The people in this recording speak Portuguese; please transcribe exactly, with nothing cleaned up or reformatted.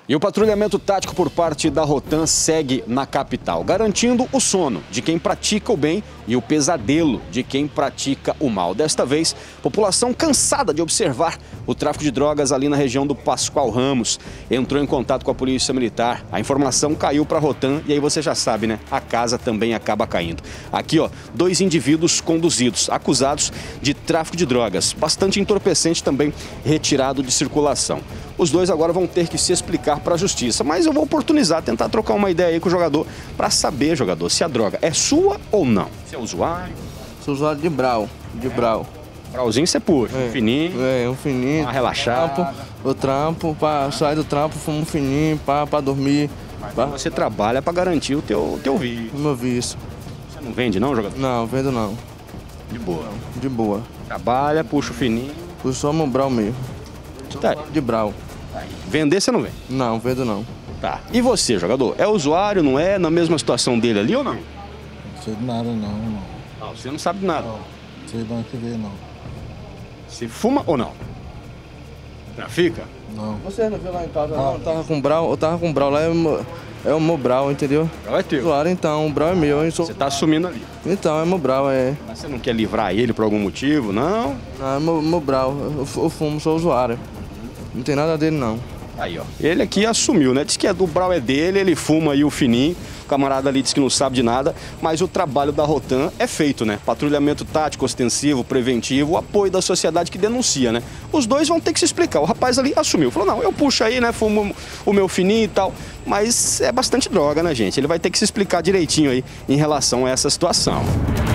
E o patrulhamento tático por parte da Rotan segue na capital, garantindo o sono de quem pratica o bem e o pesadelo de quem pratica o mal. Desta vez, população cansada de observar o tráfico de drogas ali na região do Pascoal Ramos entrou em contato com a Polícia Militar. A informação caiu para a Rotan e aí você já sabe, né? A casa também acaba caindo. Aqui, ó, dois indivíduos conduzidos, acusados de tráfico de drogas, bastante entorpecente também retirado de circulação. Os dois agora vão ter que se explicar para a justiça, mas eu vou oportunizar, tentar trocar uma ideia aí com o jogador para saber, jogador, se a droga é sua ou não. Você é usuário? Sou usuário de Brau, de é. Brau. Brauzinho você puxa, é. um fininho. É, um fininho. Uma relaxada. Trampo, o trampo, para sair do trampo, fumo um fininho, para dormir. Pra... Você trabalha para garantir o teu, teu vício. O meu vício. Você não vende não, jogador? Não, vendo não. De boa? De boa. Trabalha, puxa o fininho. Puxa só no Brau mesmo. Tá. De Brau. Vender você não vende? Não, vendo não. Tá. E você, jogador? É usuário, não é? Na mesma situação dele ali ou não? Não sei de nada não, não. Não, você não sabe de nada? Não, não sei de onde que veio não. Você fuma ou não? Trafica? Não. Você não viu lá em casa não? Eu tava com Brau, eu tava com Brau lá, é o, é o meu Brau, entendeu? Brau é teu. Usuário então, o Brau é meu. Eu sou... Você tá assumindo ali. Então, é meu Brau, é. Mas você não quer livrar ele por algum motivo, não? Não, é meu, meu Brau, eu, eu fumo, sou usuário. Não tem nada dele não. Aí, ó. Ele aqui assumiu, né? Diz que é do Brau é dele, ele fuma aí o fininho. O camarada ali diz que não sabe de nada, mas o trabalho da Rotan é feito, né? Patrulhamento tático, ostensivo, preventivo, o apoio da sociedade que denuncia, né? Os dois vão ter que se explicar. O rapaz ali assumiu, falou, não, eu puxo aí, né? Fumo o meu fininho e tal. Mas é bastante droga, né, gente? Ele vai ter que se explicar direitinho aí em relação a essa situação.